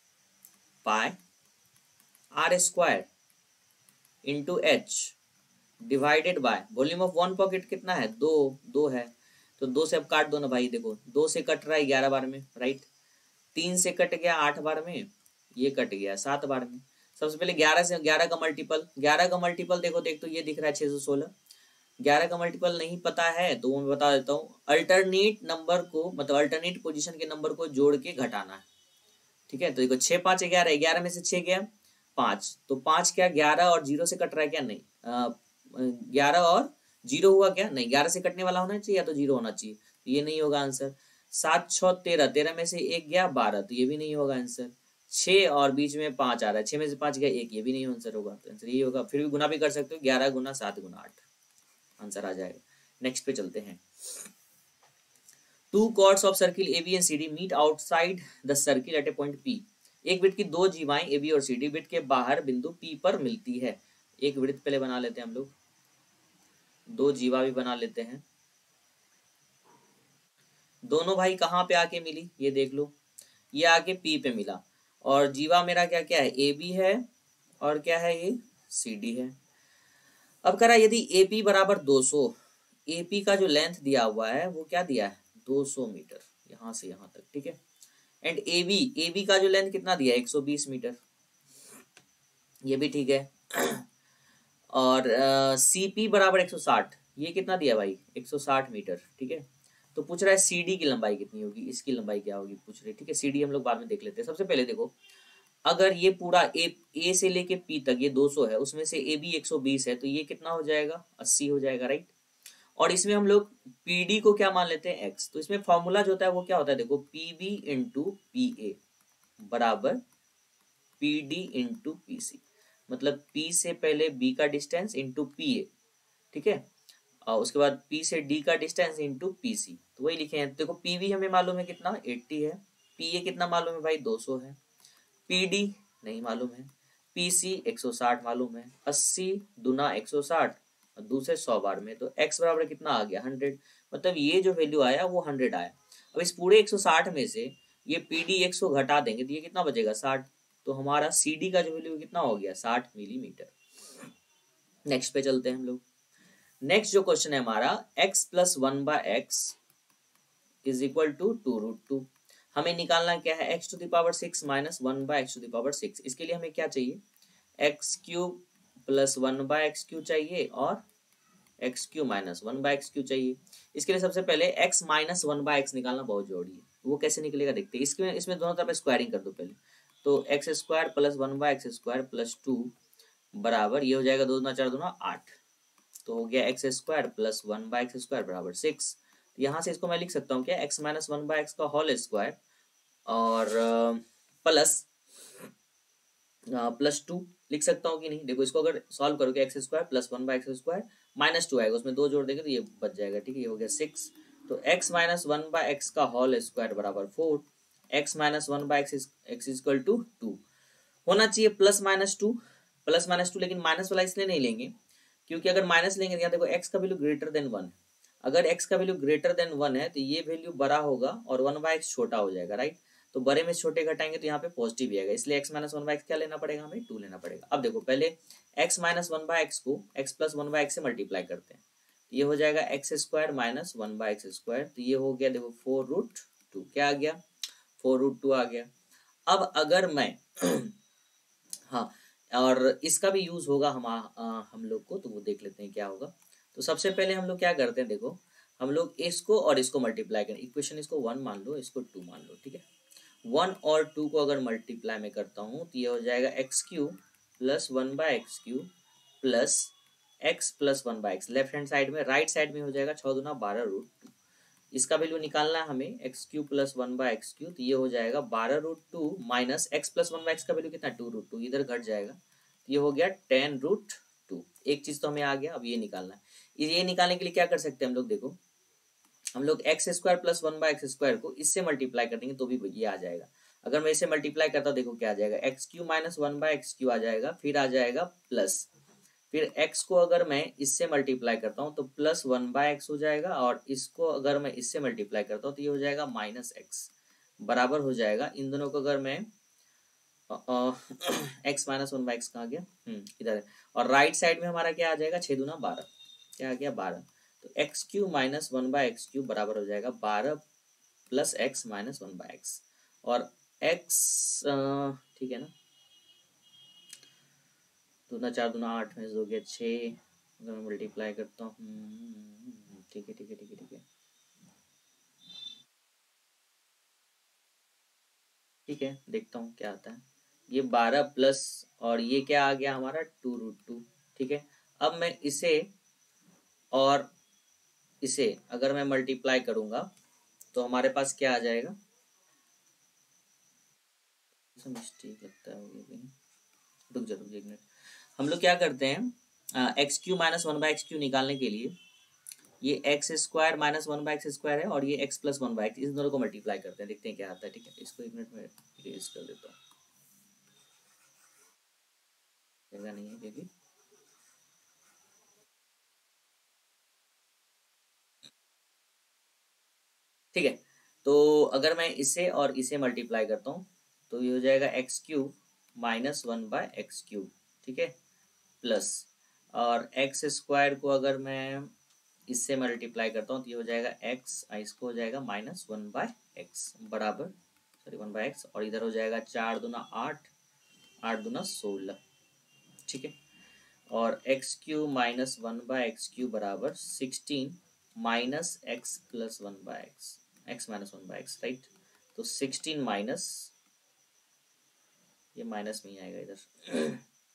pi r square into h divided by volume of one pocket कितना है, दो दो है, तो दो से अब काट दो ना भाई, देखो दो से कट रहा है ग्यारह बार में, राइट। तीन से कट गया आठ बार में, ये कट गया सात बार में। सबसे पहले ग्यारह से ग्यारह का मल्टीपल, ग्यारह का मल्टीपल देखो देख तो ये दिख रहा है छह सौ सोलह, ग्यारह का मल्टीपल नहीं पता है तो वो मैं बता देता हूँ, अल्टरनेट नंबर को मतलब अल्टरनेट पोजीशन के नंबर को जोड़ के घटाना है, ठीक है। तो देखो छह पांच ग्यारह, ग्यारह में से छह गया पांच, तो पांच क्या ग्यारह और जीरो से कट रहा है क्या, नहीं, ग्यारह और जीरो हुआ क्या, नहीं, ग्यारह से कटने वाला होना चाहिए या तो जीरो होना चाहिए, तो ये नहीं होगा आंसर। सात छह तेरह, तेरह में से एक गया बारह, तो ये भी नहीं होगा आंसर। छह और बीच में पांच आ रहा है, छह में से पांच गया एक, ये भी नहीं आंसर होगा, तो आंसर ये होगा। फिर भी गुना भी कर सकते हो, ग्यारह गुना सात गुना आठ, आंसर आ जाएगा। नेक्स्ट पे चलते हैं। Two chords of circle A B and C D meet outside the circle at a point P. एक वृत्त की दो जीवाएं ए बी और सी डी वृत्त के बाहर बिंदु पी पर मिलती है। एक वृत्त पहले बना लेते हैं हम लोग, दो जीवा भी बना लेते हैं। दोनों भाई कहाँ पे आके मिली ये देख लो, ये आके पी पे मिला, और जीवा मेरा क्या क्या है, ए बी है, और क्या है ये सी डी है। अब करा यदि ए पी बराबर दो सौ, ए पी का जो लेंथ दिया हुआ है वो क्या दिया है, दो सौ मीटर, यहां से यहां तक, ठीक है। And A B, A B का जो लेंथ कितना दिया है, एक सौ बीस मीटर, ये भी ठीक है। और सी पी बराबर एक सौ साठ, ये कितना दिया भाई, एक सौ साठ मीटर, ठीक है। तो पूछ रहा है सी डी की लंबाई कितनी होगी, इसकी लंबाई क्या होगी पूछ रहे, ठीक है। सी डी हम लोग बाद में देख लेते हैं। सबसे पहले देखो, अगर ये पूरा ए ए से लेके पी तक ये दो सौ है, उसमें से ए बी एक सौ बीस है, तो ये कितना हो जाएगा, अस्सी हो जाएगा, राइट। और इसमें हम लोग पी डी को क्या मान लेते हैं, एक्स। तो इसमें फॉर्मूला जो होता है वो क्या होता है, देखो P B into P A बराबर P D into P C, मतलब पी से पहले बी का डिस्टेंस इंटू पी ए, ठीक है, और उसके बाद पी से डी का डिस्टेंस इंटू पी सी, तो वही लिखे हैं। देखो पी बी हमें मालूम है कितना, अस्सी है, पी ए कितना मालूम है भाई, दो सौ है, पी डी नहीं मालूम है, पी सी एक सौ साठ मालूम है, अस्सी दुना एक सौ साठ और दूसरे सौ बार में, तो x बराबर कितना आ गया, हंड्रेड, मतलब ये जो वैल्यू आया वो हंड्रेड आया। अब इस पूरे एक सौ साठ में से ये पी डी एक सौ घटा देंगे तो ये कितना बचेगा, साठ, तो हमारा सी डी का जो वैल्यू कितना हो गया, साठ मिलीमीटर। नेक्स्ट पे चलते हैं हम लोग। नेक्स्ट जो क्वेश्चन है हमारा, x plus one by x is equal to two root two. हमें निकालना क्या है, x to the power six minus one by x to the power six. इसके लिए हमें क्या चाहिए, x cube plus one by x cube चाहिए और x cube minus one by x cube चाहिए। इसके लिए सबसे पहले x minus one by x निकालना बहुत जरूरी है। वो कैसे निकलेगा देखते हैं। इसमें इसमें दोनों तरफ स्क्वायरिंग कर दो पहले। तो x square plus one by x square plus two बराबर, ये हो जाएगा दो दूना चार दूना आठ। तो हो गया x square plus one by x square बराबर सिक्स। यहाँ से इसको मैं लिख सकता हूँ क्या, x minus one by x का होल स्क्वायर और प्लस प्लस टू लिख सकता हूँ कि नहीं। देखो इसको अगर सॉल्व करोगे, x square plus one by x square minus two आएगा, उसमें दो जोड़ देंगे तो ये बच जाएगा। ठीक है, ये हो गया सिक्स। तो x minus one by x का होल स्क्वायर बराबर four. X minus one by x x equal to two होना चाहिए, plus minus two plus minus two. लेकिन माइनस वाला इसलिए नहीं लेंगे क्योंकि अगर माइनस लेंगे तो यहाँ देखो एक्स का वैल्यू ग्रेटर देन वन। अगर एक्स का वैल्यू ग्रेटर देन वन है तो ये वैल्यू बड़ा होगा और वन बाय एक्स छोटा हो जाएगा, राइट। तो बड़े में छोटे घटाएंगे तो यहाँ पे पॉजिटिव ही आएगा, इसलिए x minus one by x क्या लेना पड़ेगा, हमें टू लेना पड़ेगा। अब देखो पहले x minus one by x को x plus one by x से मल्टीप्लाई करते हैं, ये हो जाएगा x square minus one by x square. तो ये हो गया देखो फोर रूट टू, क्या आ गया, फोर रूट टू आ गया। अब अगर मैं हाँ, और इसका भी यूज होगा हम आ, हम लोग को, तो वो देख लेते हैं क्या होगा। तो सबसे पहले हम लोग क्या करते हैं, देखो हम लोग इसको और इसको मल्टीप्लाई करें। इक्वेशन इसको वन मान लो, इसको टू मान लो, ठीक है। वन और टू को अगर मल्टीप्लाई में करता हूँ तो ये हो जाएगा x cube plus one by x cube plus x plus one by x. Left hand side में, राइट साइड में हो जाएगा छः दूना बारह रूट टू। इसका वैल्यू निकालना है हमें, x cube plus one by x cube, तो ये हो जाएगा बारह root two minus x plus one by x का वैल्यू कितना, टू रूट टू, इधर घट जाएगा तो ये हो गया टेन रूट टू। एक चीज तो हमें आ गया, अब ये निकालना है। ये निकालने के लिए क्या कर सकते हैं हम लोग, देखो हम लोग x square plus one by x square को इससे मल्टीप्लाई कर देंगे तो भी ये आ जाएगा। अगर मैं इसे मल्टीप्लाई करता हूँ देखो क्या आ जाएगा, x cube minus one by x cube आ जाएगा, फिर आ जाएगा प्लस, फिर x को अगर मैं इससे मल्टीप्लाई करता हूँ तो प्लस वन बाय एक्स हो जाएगा, और इसको अगर मैं इससे मल्टीप्लाई करता हूँ तो ये हो जाएगा माइनस एक्स, बराबर हो जाएगा इन दोनों को अगर मैं x minus one by x कहाँ गया, हम्म इधर है। और राइट साइड में हमारा क्या आ जाएगा, छः दूना बारह, क्या आ गया बारह। तो x cube minus one by x cube बराबर हो जाएगा बारह plus x minus one by x. और x ठीक है ना, दूना चार दूना आठ में हो गया छः, अगर मैं मल्टीप्लाई करता हूँ, ठीक है ठीक है ठीक है ठीक है ठीक है, देखता हूँ क्या आता है। ये बारह प्लस और ये क्या आ गया हमारा टू रूट टू, ठीक है। अब मैं इसे और इसे अगर मैं मल्टीप्लाई करूंगा तो हमारे पास क्या आ जाएगा, मिस्टेक लगता है, रुक जा रुक जा एक मिनट। हम लोग क्या करते हैं, x cube minus one by x cube निकालने के लिए ये x square minus one by x square है और ये x plus one by x, इस दोनों को मल्टीप्लाई करते हैं, देखते हैं क्या आता है। ठीक है, इसको एक मिनट में इरेज कर देता हूँ, जगह नहीं है क्योंकि ठीक है। तो अगर मैं इसे और इसे मल्टीप्लाई करता हूँ तो ये हो जाएगा x cube minus one by x cube, ठीक है, प्लस और एक्स स्क्वायर को अगर मैं इससे मल्टीप्लाई करता हूँ तो ये हो जाएगा एक्स, इसको हो जाएगा माइनस वन बाय एक्स बराबर सॉरी वन बाय एक्स, और इधर हो जाएगा चार दूना आठ, आठ दूना सोलह, ठीक है। और x cube minus one by x cube बराबर sixteen minus x plus one by x, x minus one by x, right. तो सिक्सटीन माइनस, ये माइनस में ही आएगा इधर,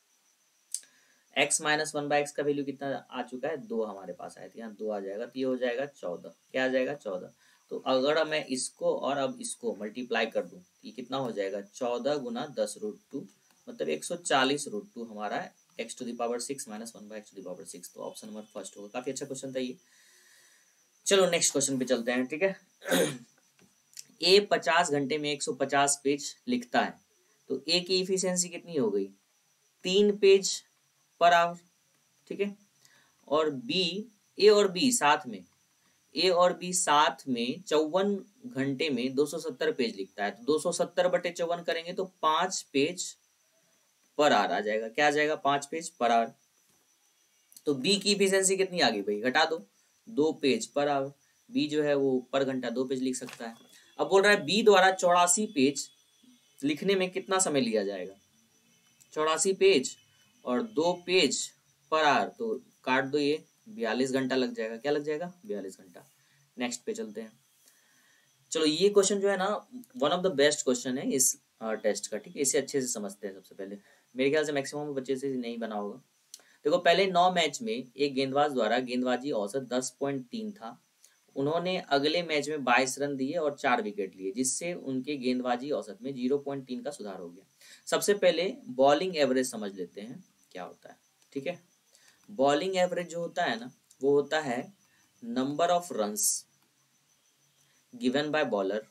x minus one by x का वैल्यू कितना आ चुका है, दो हमारे पास आया था, यहाँ दो आ जाएगा तो ये हो जाएगा चौदह, क्या आ जाएगा चौदह। तो अगर मैं इसको और अब इसको मल्टीप्लाई कर दूं तो ये कितना हो जाएगा, चौदह गुना दस रूट टू, मतलब एक सौ चालीस रूट टू हमारा x to the power six minus one by x to the power six. तो ऑप्शन नंबर फर्स्ट होगा। काफी अच्छा क्वेश्चन था ये। चलो नेक्स्ट क्वेश्चन पे चलते हैं, ठीक है। ए पचास घंटे में एक सौ पचास पेज लिखता है, तो ए की इफिशियंसी कितनी हो गई, तीन पेज पर आवर, ठीक है। और बी, ए और बी साथ में ए और बी साथ में चौवन घंटे में दो सौ सत्तर पेज लिखता है, तो दो सौ सत्तर बटे चौवन करेंगे तो पांच पेज पर आवर आ जाएगा। क्या आ जाएगा? पांच पेज पर आवर। तो बी की इफिशियंसी कितनी आ गई भाई? घटा दो, दो पेज पर आवर। बी जो है वो पर घंटा दो पेज लिख सकता है। अब बोल रहा है बी द्वारा चौरासी पेज लिखने में कितना समय लिया जाएगा? चौरासी पेज और दो पेज पर आवर, तो काट दो, ये बयालीस घंटा लग जाएगा। क्या लग जाएगा? बयालीस घंटा। नेक्स्ट पे चलते हैं। चलो ये क्वेश्चन जो है ना, one of the best question है इस टेस्ट का, ठीक है। इसे अच्छे से समझते हैं। सबसे पहले मेरे ख्याल से मैक्सिमम बच्चे से नहीं बना होगा। देखो, पहले नौ मैच में एक गेंदबाज द्वारा गेंदबाजी औसत दस पॉइंट तीन था। उन्होंने अगले मैच में बाईस रन दिए और चार विकेट लिए, जिससे उनके गेंदबाजी औसत में जीरो पॉइंट तीन का सुधार हो गया। सबसे पहले बॉलिंग एवरेज समझ लेते हैं क्या होता है, ठीक है। बॉलिंग एवरेज जो होता है ना, वो होता है number of runs given by bowler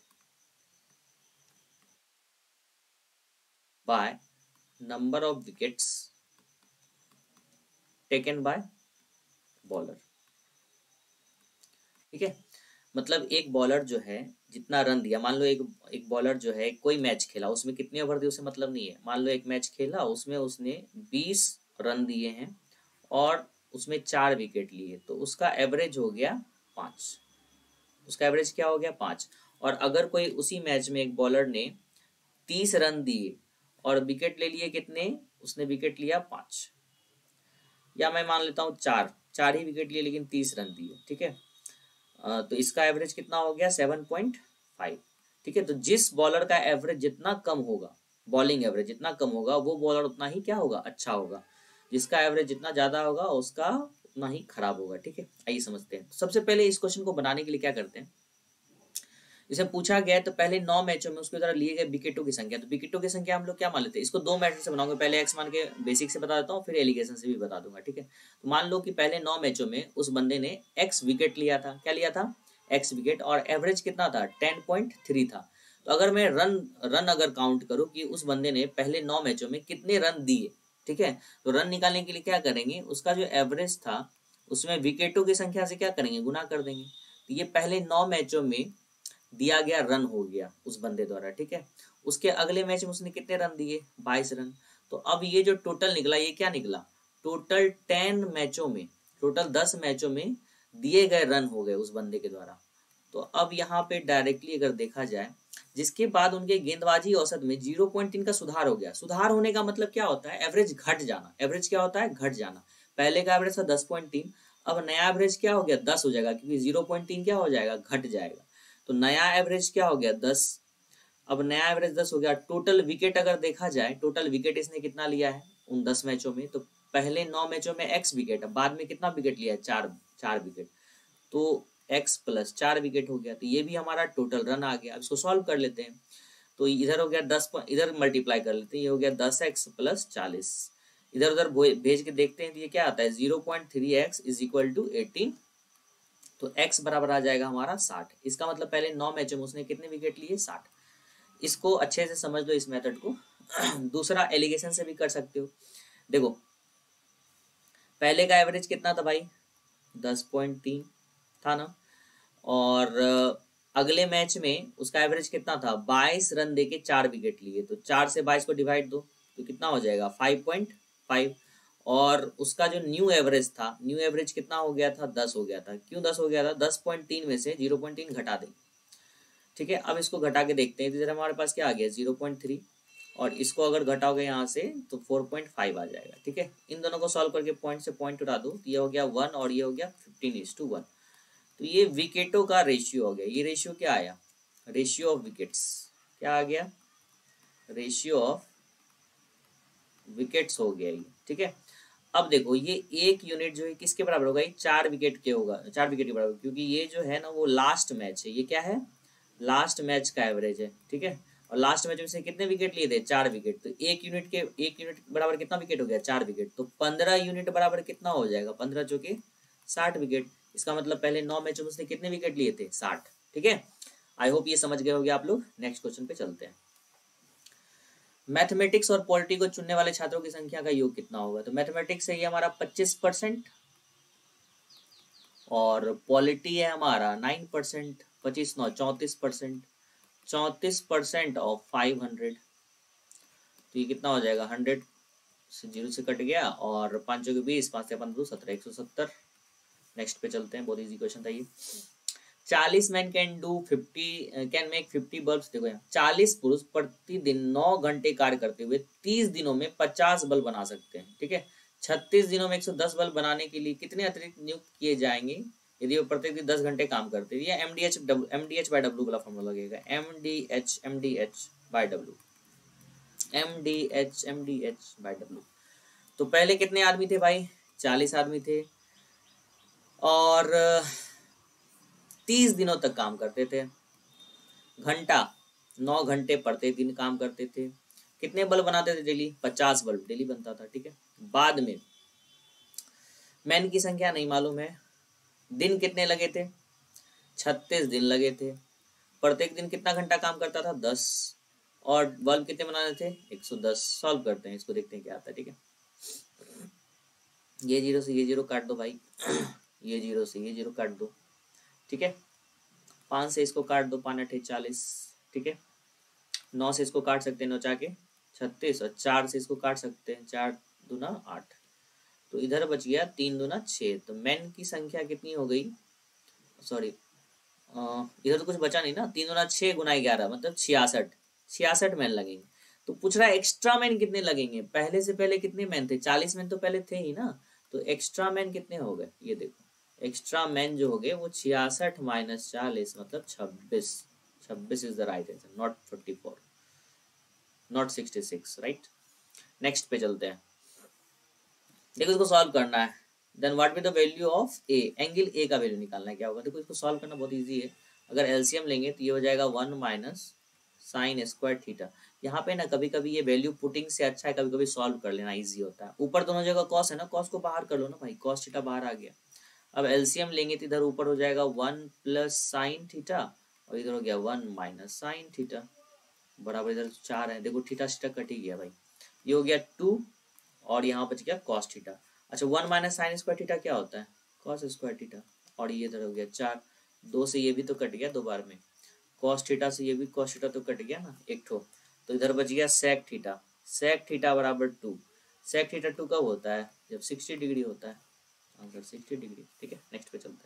by number of wickets taken by bowler, ठीक है। मतलब एक बॉलर जो है जितना रन दिया, मान लो एक एक बॉलर जो है कोई मैच खेला, उसमें कितने ओवर दिए उसे मतलब नहीं है। मान लो एक मैच खेला, उसमें उसने बीस रन दिए हैं और उसमें चार विकेट लिए, तो उसका एवरेज हो गया पाँच। उसका एवरेज क्या हो गया? पाँच। और अगर कोई उसी मैच में एक बॉलर ने तीस रन दिए और विकेट ले लिए कितने? उसने विकेट लिया पाँच, या मैं मान लेता हूँ चार चार ही विकेट लिए लेकिन तीस रन दिए, ठीक है। तो इसका एवरेज कितना हो गया? सेवन पॉइंट फाइव, ठीक है। तो जिस बॉलर का एवरेज जितना कम होगा, बॉलिंग एवरेज जितना कम होगा, वो बॉलर उतना ही क्या होगा? अच्छा होगा। जिसका एवरेज जितना ज्यादा होगा उसका उतना ही खराब होगा, ठीक है। आइए समझते हैं। तो सबसे पहले इस क्वेश्चन को बनाने के लिए क्या करते हैं, इसे पूछा गया है तो पहले नौ मैचों में उसके द्वारा लिए गए विकेटों की संख्या, तो विकेटों की संख्या हम लोग क्या मान लेते हैं? इसको दो मेथड से बनाऊंगा। पहले एक्स मान के बेसिक से बता देता हूँ, फिर एलिगेशन से भी बता दूंगा, ठीक है। तो मान लो कि पहले नौ मैचों में उस बंदे ने एक्स विकेट लिया था। क्या लिया था? X wicket. और एवरेज कितना था? टेन पॉइंट थ्री था। तो अगर मैं रन रन अगर काउंट करूँ कि उस बंदे ने पहले नौ मैचों में कितने रन दिए, ठीक है, तो रन निकालने के लिए क्या करेंगे? उसका जो एवरेज था उसमें विकेटों की संख्या से क्या करेंगे? गुना कर देंगे। तो ये पहले नौ मैचों में दिया गया रन हो गया उस बंदे द्वारा, ठीक है। उसके अगले मैच में उसने कितने रन दिए? बाईस रन। तो अब ये जो टोटल निकला, ये क्या निकला? टोटल टेन मैचों में, टोटल दस मैचों में दिए गए रन हो गए उस बंदे के द्वारा। तो अब यहाँ पे डायरेक्टली अगर देखा जाए, जिसके बाद उनके गेंदबाजी औसत में जीरो पॉइंट तीन का सुधार हो गया। सुधार होने का मतलब क्या होता है? एवरेज घट जाना। एवरेज क्या होता है? घट जाना। पहले का एवरेज था दस पॉइंट तीन, अब नया एवरेज क्या हो गया? दस हो जाएगा, क्योंकि जीरो पॉइंट तीन क्या हो जाएगा? घट जाएगा। तो नया एवरेज क्या हो गया? दस। अब नया एवरेज दस हो गया। टोटल विकेट अगर देखा जाए, टोटल विकेट इसने कितना लिया है उन दस मैचों में? तो पहले नौ मैचों में एक्स विकेट, बाद में कितना विकेट लिया है? चार चार विकेट। तो एक्स प्लस चार विकेट हो गया। तो ये भी हमारा टोटल रन आ गया। अब इसको सॉल्व कर लेते हैं। तो इधर हो गया दस, इधर मल्टीप्लाई कर लेते हैं, ये हो गया दस एक्स प्लस चालीस। इधर उधर भेज के देखते हैं तो ये क्या आता है? Zero point three x is equal to eighteen. तो x बराबर आ जाएगा हमारा साठ। इसका मतलब पहले नौ मैचों में उसने कितने विकेट लिए? साठ। इसको अच्छे से समझ लो इस मेथड को। दूसरा एलिगेशन से भी कर सकते हो। देखो, पहले का एवरेज कितना था भाई? दस पॉइंट तीन था ना। और अगले मैच में उसका एवरेज कितना था? बाईस रन देके चार विकेट लिए। तो चार से बाईस को डिवाइड दो तो कितना हो जाएगा? Five point five. और उसका जो न्यू एवरेज था, न्यू एवरेज कितना हो गया था? दस हो गया था। क्यों दस हो गया था? दस पॉइंट तीन में से जीरो पॉइंट तीन घटा देंगे, ठीक है। अब इसको घटा के देखते हैं तो इधर हमारे पास क्या आ गया? Zero point three. और इसको अगर घटाओगे यहाँ से तो फोर पॉइंट फाइव आ जाएगा, ठीक है। इन दोनों को सॉल्व करके पॉइंट से पॉइंट उठा दो तो ये हो गया वन और ये हो गया फिफ्टीन इज टू वन। तो ये विकेटों का रेशियो हो गया। ये रेशियो क्या आया? Ratio of wickets. क्या आ गया? रेशियो ऑफ विकेट्स हो गया ये, ठीक है। अब देखो, ये एक यूनिट जो है किसके बराबर होगा? ये चार विकेट के होगा, चार विकेट के बराबर, क्योंकि ये जो है ना वो लास्ट मैच है। ये क्या है? लास्ट मैच का एवरेज है, ठीक है। और लास्ट मैच में से कितने विकेट लिए थे? चार विकेट। तो एक यूनिट के एक यूनिट बराबर कितना विकेट हो गया? चार विकेट। तो पंद्रह यूनिट बराबर कितना हो जाएगा? पंद्रह चौके साठ विकेट। इसका मतलब पहले नौ मैचों में उसने कितने विकेट लिए थे? साठ, ठीक है। आई होप ये समझ गए होंगे आप लोग। नेक्स्ट क्वेश्चन पे चलते हैं। मैथमेटिक्स और पॉलिटी को चुनने वाले छात्रों की संख्या का योग कितना होगा? तो मैथमेटिक्स से ये हमारा पच्चीस परसेंट, और पॉलिटी है हमारा नाइन परसेंट, पच्चीस नौ चौंतीस परसेंट, चौंतीस परसेंट ऑफ फाइव हंड्रेड, तो ये कितना हो जाएगा, हंड्रेड से जीरो से कट गया, और पाँचों के बीस, पाँच से पंद्रह सत्रह, एक सौ सत्तर। नेक्स्ट पे चलते हैं, बहुत इजी क्वेश्चन था ये। चालीस man can do fifty can make fifty bulb. देखो यहाँ चालीस पुरुष प्रतिदिन नौ घंटे कार्य करते हुए तीस दिनों में पचास बल्ब बना सकते हैं, ठीक है। छत्तीस दिनों में एक सौ दस बल्ब बनाने के लिए कितने अतिरिक्त नियुक्त किए जाएंगे यदि वो प्रत्येक दिन दस घंटे काम करते हैं। M D H M D H by W वाला फॉर्मूला लगेगा, M D H M D H by W, M D H M D H by W. तो पहले कितने आदमी थे भाई, चालीस आदमी थे, और तीस दिनों तक काम करते थे, घंटा नौ घंटे प्रत्येक दिन काम करते थे। कितने बल्ब बनाते थे डेली, पचास बल्ब डेली बनता था, ठीक है। बाद में मैन की संख्या नहीं मालूम है, दिन कितने लगे थे, छत्तीस दिन लगे थे, प्रत्येक दिन कितना घंटा काम करता था, दस, और बल्ब कितने बनाने थे, एक सौ दस। सॉल्व करते हैं इसको, देखते हैं क्या आता है, ठीक है। ये जीरो से ये जीरो काट दो भाई, ये जीरो से ये जीरो काट दो, ठीक है। पाँच से इसको काट दो, पाँच अठे चालीस, ठीक है। नौ से इसको काट सकते हैं, नौ चाके छत्तीस, और चार से इसको काट सकते हैं, चार दूना आठ, तो इधर बच गया तीन दूना छः। तो मैन की संख्या कितनी हो गई, सॉरी इधर तो कुछ बचा नहीं ना, तीन दूना छः गुना ग्यारह मतलब छियासठ, छियासठ मैन लगेंगे। तो पूछ रहा है एक्स्ट्रा मैन कितने लगेंगे, पहले से पहले कितने मैन थे, चालीस मैन तो पहले थे ही ना, तो एक्स्ट्रा मैन कितने हो गए, ये देखो एक्स्ट्रा मैन जो हो गए वो छियासठ माइनस चालीस मतलब छब्बीस, छब्बीस is the right answer, not forty four, not sixty six, right. Next पे चलते हैं, देखो इसको सॉल्व करना है। Then what be the value of A, angle A का वैल्यू निकालना है, क्या होगा देखो इसको सॉल्व करना बहुत इजी है। अगर एलसीएम लेंगे तो ये हो जाएगा one minus sine square theta. यहाँ पे ना कभी कभी ये वैल्यू पुटिंग से अच्छा है कभी कभी सॉल्व कर लेना इजी होता है। ऊपर दोनों जगह कॉस है ना, कॉस को बाहर कर लो ना भाई, कॉस थीटा बाहर आ गया। अब एलसीएम लेंगे तो इधर ऊपर हो जाएगा वन प्लस साइन थीटा, और इधर हो गया वन माइनस साइन थीटा, बराबर इधर चार है, देखो थीटा थीटा कट ही गया भाई, ये हो गया टू, और यहाँ बच गया कॉस थीटा। अच्छा one minus sine square theta क्या होता है, कॉस स्क्वायर थीटा, और ये इधर हो गया चार, दो से ये भी तो कट गया दो बार में, कॉस थीटा से ये भी कॉस थीटा तो कट गया ना एक ठो, तो इधर बच गया सेक थीटा, सेक थीटा बराबर टू। सेक थीटा टू कब होता है, जब सिक्सटी डिग्री होता है, आंसर सिक्सटी डिग्री, ठीक है। नेक्स्ट पे चलते हैं,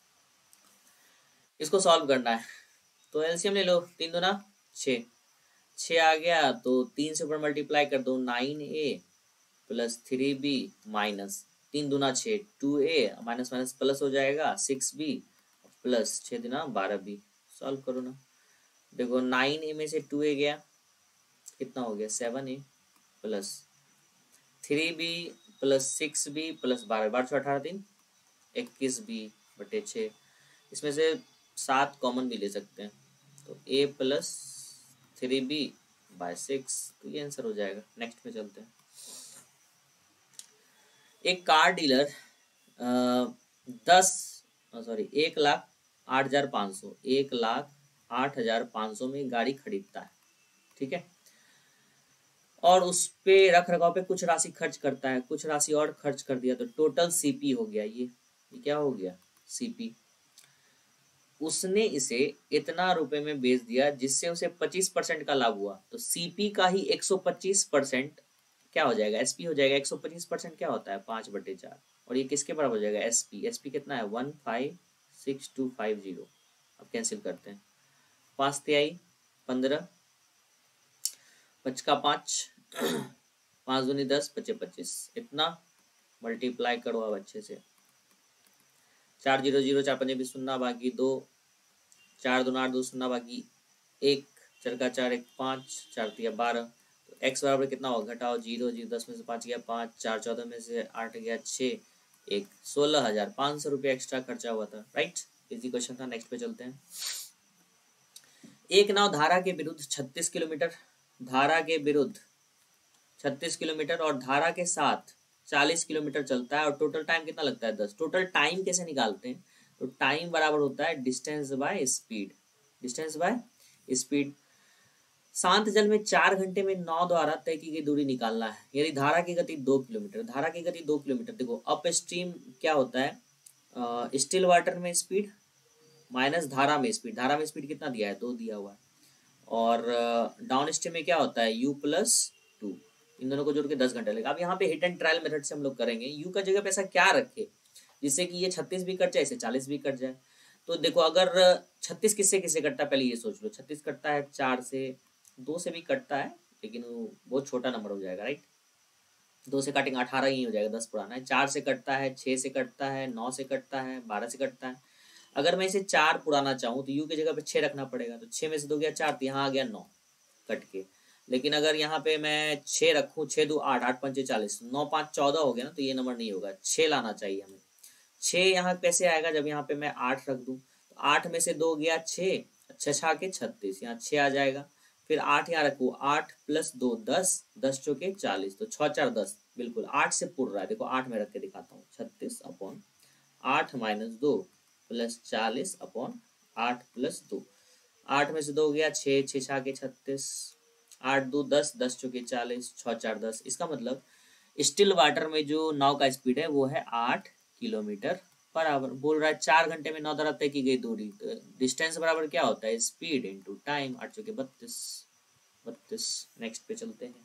इसको सॉल्व करना है। तो एलसीएम ले लो, तीन दूना छः, छः आ गया तो तीन से ऊपर मल्टीप्लाई कर दो, nine A plus three B minus तीन दूना छः, two A minus minus plus हो जाएगा, सिक्स बी प्लस छः दूना बारह बी। सॉल्व करो ना, देखो नाइन ए में से टू ए गया, कितना हो गया seven A, plus three B plus six B plus बारह, बारह सौ अठारह तीन इक्कीस बी बटे छः, इसमें से सात कॉमन भी ले सकते हैं, तो A plus three B by six, तो ये आंसर हो जाएगा। नेक्स्ट पे चलते हैं, एक कार डीलर दस सॉरी एक लाख आठ हजार पाँच सौ एक लाख आठ हजार पाँच सौ में गाड़ी खरीदता है, ठीक है, और उस पे रख रखाव पे कुछ राशि खर्च करता है, कुछ राशि और खर्च कर दिया, तो टोटल सीपी हो गया, ये ये क्या हो गया सीपी। उसने इसे इतना रुपए में बेच दिया जिससे उसे पच्चीस परसेंट का लाभ हुआ, तो सीपी का ही एक सौ पच्चीस परसेंट क्या हो जाएगा, एसपी हो जाएगा। एक सौ पच्चीस परसेंट क्या होता है, पाँच बटे चार, और ये किसके बराबर हो जाएगा, एसपी। एसपी कितना है, one five six two five zero. अब कैंसिल करते हैं, पाँच तिहाई पंद्रह, पचका पाँच, पाँच दूनी दस, पचे पच्चीस, इतना मल्टीप्लाई करो अब अच्छे से, चार जीरो जीरो, चार पंजे बीस, शून्य बाकी दो, चार दूना आठ, दो शून्य बाकी एक, चार का चार एक पाँच, चार तिया बारह, तो एक्स बराबर कितना होगा, घटाओ जीरो जीरो, दस में से पाँच गया पाँच, चार चौदह में से आठ गया छः, एक सोलह हजार पाँच सौ रुपये एक्स्ट्रा खर्चा हुआ था, राइट। इजी क्वेश्चन था। नेक्स्ट पे चलते हैं, एक नाव धारा के विरुद्ध छत्तीस किलोमीटर, धारा के विरुद्ध छत्तीस किलोमीटर और धारा के साथ चालीस किलोमीटर चलता है, और टोटल टाइम कितना लगता है, दस। टोटल टाइम कैसे निकालते हैं, तो टाइम बराबर होता है distance by speed, distance by speed. शांत जल में चार घंटे में नाव द्वारा तय की गई दूरी निकालना है, यदि धारा की गति दो किलोमीटर, धारा की गति दो किलोमीटर। देखो अप स्ट्रीम क्या होता है, स्टिल वाटर में स्पीड माइनस धारा में स्पीड, धारा में स्पीड कितना दिया है, दो दिया हुआ है। और डाउन स्ट्रीम में क्या होता है, यू प्लस टू, इन दोनों को जोड़ के दस घंटे लगेगा। अब यहाँ पे हिट एंड ट्रायल मेथड से हम लोग करेंगे, यू का जगह पे ऐसा क्या रखे जिससे कि ये छत्तीस भी कट जाए, इसे चालीस भी कट जाए। तो देखो अगर छत्तीस किससे किससे कटता है, पहले ये सोच लो। छत्तीस कटता है चार से, दो से भी कटता है लेकिन वो बहुत छोटा नंबर हो जाएगा, राइट। दो से काटेंगे अठारह ही हो जाएगा, दस पुराना है। चार से कटता है, छः से कटता है, नौ से कटता है, बारह से कटता है। अगर मैं इसे चार पुराना चाहूँ तो यू की जगह पे छः रखना पड़ेगा, तो छः में से दो गया चार, तो यहाँ आ गया नौ कट के। लेकिन अगर यहाँ पे मैं छः रखूँ, छः दो आठ, आठ पंचे चालीस, नौ पाँच चौदह हो गया ना, तो ये नंबर नहीं होगा, छः लाना चाहिए हमें। छः यहाँ कैसे आएगा, जब यहाँ पे मैं आठ रख दूँ, तो आठ में से दो गया छः, छः छः के छत्तीस, यहाँ छः आ जाएगा। फिर आठ यहाँ रखो, आठ प्लस दो दस, दस चौके चालीस, तो छः चार दस, बिल्कुल आठ से पुर रहा है। देखो आठ में रख के दिखाता हूँ, छत्तीस अपॉन आठ माइनस दो प्लस चालीस अपॉन आठ प्लस दो। आठ में से दो गया छः, छः छः के छत्तीस, आठ दो दस, दस चौके चालीस, छः चार दस। इसका मतलब स्टिल वाटर में जो नाव का स्पीड है वो है आठ किलोमीटर पर आवर। बोल रहा है चार घंटे में नौ द्वारा तय की गई दूरी, तो डिस्टेंस बराबर क्या होता है, स्पीड इंटू टाइम। आठ चौके बत्तीस, बत्तीस। नेक्स्ट पे चलते हैं।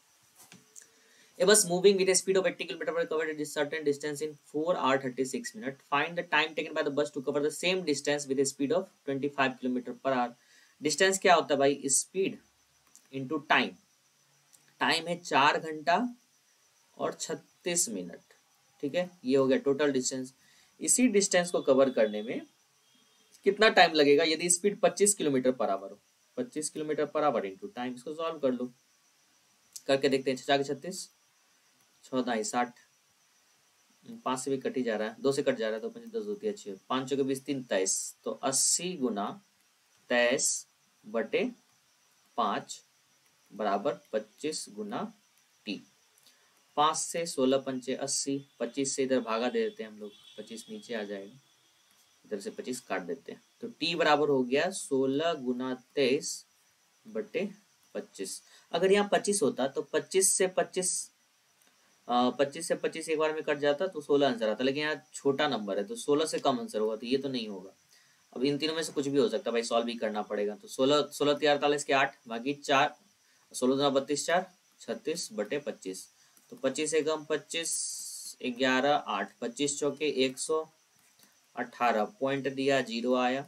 A bus moving with a speed of eighty kilometers per hour covered a certain distance in four hours thirty-six minutes. Find the time taken by the bus to cover the same distance with a speed of twenty-five kilometers per hour. Distance क्या होता है भाई, speed into time. Time है चार घंटा और छत्तीस minute, ठीक है, ये हो गया टोटल डिस्टेंस। इसी डिस्टेंस को कवर करने में कितना टाइम लगेगा, यदि स्पीड पच्चीस किलोमीटर पर आवर हो, पच्चीस kilometre per hour into time. इसको सॉल्व कर लो, करके देखते हैं। छः के छत्तीस, चौदह ही साठ, पाँच से भी कट ही जा रहा है, दो से कट जा रहा है, तो पंच दस होती है अच्छी, पाँच चौके बीस, तीन तेईस, तो अस्सी गुना तेईस बटे पाँच बराबर पच्चीस गुना टी। पाँच से सोलह पंचे अस्सी, पच्चीस से इधर भागा दे देते हैं हम लोग, पच्चीस नीचे आ जाएगा, इधर से पच्चीस काट देते हैं, तो टी बराबर हो गया सोलह गुना तेईस बटे पच्चीस। अगर यहाँ पच्चीस होता तो पच्चीस से पच्चीस, पच्चीस से पच्चीस एक बार में कट जाता तो सोलह आंसर आता, लेकिन यहाँ छोटा नंबर है तो सोलह से कम आंसर होगा, तो ये तो नहीं होगा। अब इन तीनों में से कुछ भी हो सकता है भाई, सॉल्व भी करना पड़ेगा। तो सोलह सोलह तीन अड़तालीस के आठ, बाकी चार, सोलह दो बत्तीस, चार छत्तीस बटे पच्चीस, तो पच्चीस से कम पच्चीस, ग्यारह आठ, पच्चीस चौके एक सौ अठारह, पॉइंट दिया जीरो आया,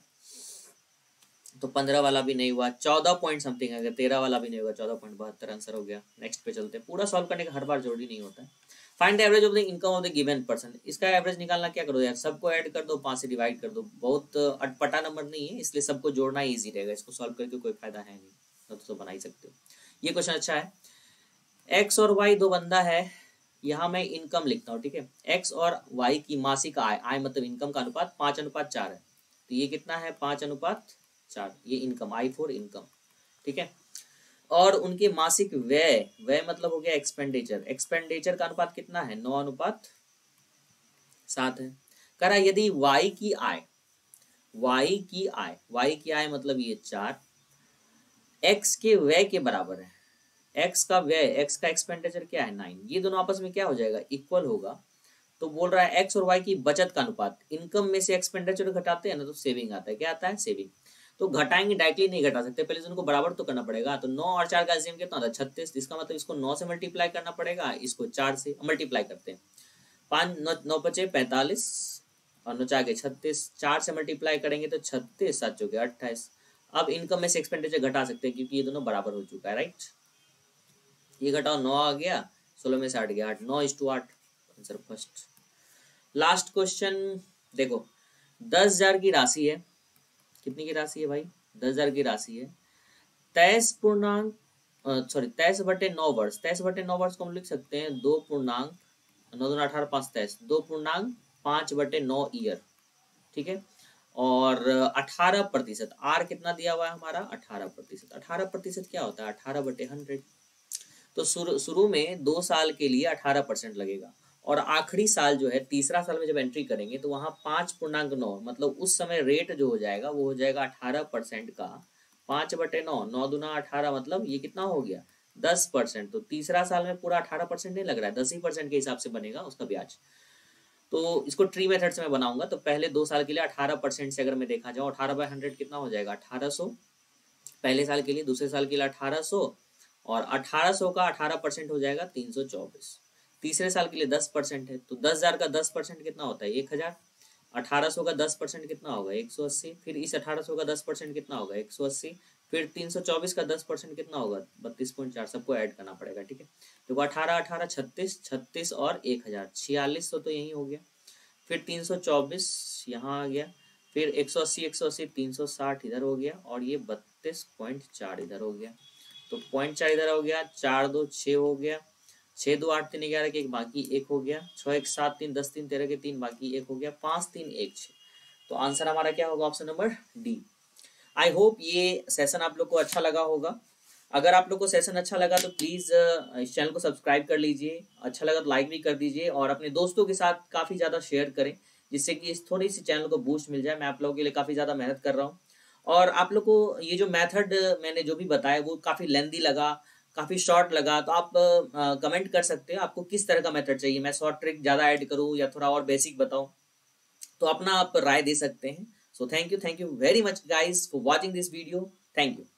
तो पंद्रह वाला भी नहीं हुआ, चौदह पॉइंट समथिंग है, तेरह वाला भी नहीं होगा, चौदह पॉइंट बहत्तर आंसर हो गया। नेक्स्ट पे चलते हैं। पूरा सॉल्व करने का हर बार जरूरी नहीं होता है। Find the average of the income of the given person. इसका एवरेज निकालना क्या करो यार, सबको ऐड कर दो, पाँच से डिवाइड कर दो। बहुत अटपटा नंबर नहीं है, इसलिए सबको जोड़ना ईजी रहेगा। इसको सॉल्व करके कोई फायदा है नहीं, तो, तो बना ही सकते हो। ये क्वेश्चन अच्छा है। एक्स और वाई दो बंदा है, यहाँ मैं इनकम लिखता हूँ, ठीक है। एक्स और वाई की मासिक आय, आय मतलब इनकम का अनुपात पाँच अनुपात चार है, तो ये कितना है, पाँच अनुपात चार, ये इनकम, आई फोर इनकम, ठीक है। और उनके मासिक व्यय, व्यय मतलब हो गया एक्सपेंडिचर, एक्सपेंडिचर का अनुपात कितना है, नौ अनुपात सात है। कह रहा यदि वाई की आय, वाई की आय, वाई की आय मतलब ये चार, एक्स के व्यय के बराबर है। एक्स का व्यय, एक्स का एक्सपेंडिचर क्या है, नाइन, ये दोनों आपस में क्या हो जाएगा, इक्वल होगा। तो बोल रहा है एक्स और वाई की बचत का अनुपात, इनकम में से एक्सपेंडिचर घटाते हैं ना, तो सेविंग आता है, क्या आता है, सेविंग। तो घटाएंगे, डायरेक्टली नहीं घटा सकते, पहले उनको बराबर तो करना पड़ेगा। तो नौ और चार का एलसीएम कितना होता है, छत्तीस, इसका मतलब इसको नौ से मल्टीप्लाई करना पड़ेगा, इसको चार से मल्टीप्लाई करते हैं। पाँच नौ, नौ पचे पैंतालीस और नौ चार के छत्तीस, चार से मल्टीप्लाई करेंगे तो छत्तीस, सात चौके अट्ठाईस। अब इनकम में से एक्सपेंडिचर घटा सकते हैं क्योंकि ये दोनों बराबर हो चुका है, राइट। ये घटाओ, नौ आ गया, सोलह में से आठ गया, आठ, नौ इस टू आठ, आंसर फर्स्ट। लास्ट क्वेश्चन देखो, दस हजार की राशि है, कितनी की राशि है भाई, दस हजार की राशि है। तेईस पूर्णांक सॉरी तेईस बटे नौ वर्ष, तेईस बटे नौ वर्ष को हम लिख सकते हैं दो पूर्णांक नौ दो अठारह, पाँच तेईस, दो पूर्णांक पाँच बटे नौ ईयर, ठीक है। और अठारह प्रतिशत, आर कितना दिया हुआ है हमारा, अठारह प्रतिशत। अठारह प्रतिशत क्या होता है, अठारह बटे हंड्रेड। तो शुरू शुरू में दो साल के लिए अठारह परसेंट लगेगा, और आखिरी साल जो है, तीसरा साल में जब एंट्री करेंगे तो वहां पांच पूर्णांक नौ, मतलब उस समय रेट जो हो जाएगा वो हो जाएगा अठारह परसेंट का पांच बटे नौ, नौ दुना अठारह, मतलब ये कितना हो गया, दस परसेंट। तो तीसरा साल में पूरा अठारह परसेंट नहीं लग रहा है, दस ही परसेंट के हिसाब से बनेगा उसका ब्याज। तो इसको ट्री मेथड से मैं बनाऊंगा। तो पहले दो साल के लिए अठारह परसेंट से अगर मैं देखा जाऊँ, अठारह बाय हंड्रेड कितना हो जाएगा, अठारह सौ पहले साल के लिए, दूसरे साल के लिए अठारह सौ, और अठारह सौ का अठारह परसेंट हो जाएगा तीन सौ चौबीस। तीसरे साल के लिए दस परसेंट है, तो दस हजार का दस परसेंट कितना होता है, एक हजार। अठारह सौ का दस परसेंट कितना होगा, एक सौ अस्सी। फिर इस अठारह सौ का दस परसेंट कितना होगा, एक सौ अस्सी। फिर तीन सौ चौबीस का दस परसेंट कितना होगा, बत्तीस पॉइंट चार। सबको ऐड करना पड़ेगा, ठीक है। तो अठारह अठारह छत्तीस, छत्तीस और एक हजार, छियालीस सौ तो यही हो गया। फिर तीन सौ चौबीस यहाँ आ गया। फिर एक सौ अस्सी, एक सौ अस्सी, तीन सौ साठ इधर हो गया, और ये बत्तीस पॉइंट चार इधर हो गया। तो पॉइंट चार इधर हो गया, चार दो छः हो गया, छः दो आठ तीन ग्यारह के एक, बाकी एक हो गया, छः एक सात तीन दस तीन तेरह के तीन, बाकी एक हो गया, पाँच तीन एक छः। तो आंसर हमारा क्या होगा, option number D. I hope ये सेशन आप लोग को अच्छा लगा होगा। अगर आप लोग को सेशन अच्छा लगा तो प्लीज इस चैनल को सब्सक्राइब कर लीजिए, अच्छा लगा तो लाइक भी कर दीजिए, और अपने दोस्तों के साथ काफी ज्यादा शेयर करें, जिससे कि इस थोड़ी सी चैनल को बूस्ट मिल जाए। मैं आप लोगों के लिए काफी ज्यादा मेहनत कर रहा हूँ, और आप लोग को ये जो मेथड मैंने जो भी बताया वो काफी लेंदी लगा, काफी शॉर्ट लगा, तो आप कमेंट कर सकते हैं आपको किस तरह का मेथड चाहिए, मैं शॉर्ट ट्रिक ज्यादा ऐड करूँ या थोड़ा और बेसिक बताऊं, तो अपना आप राय दे सकते हैं। So thank you, thank you very much guys for watching this video. Thank you.